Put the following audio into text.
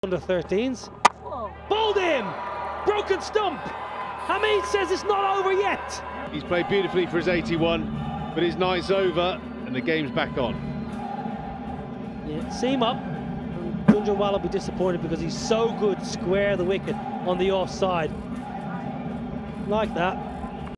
Under 13s. Bowled in! Broken stump! Hamid says it's not over yet! He's played beautifully for his 81, but his night's over and the game's back on. Yeah, seam up. Junjunwala will be disappointed because he's so good square the wicket on the offside. Like that.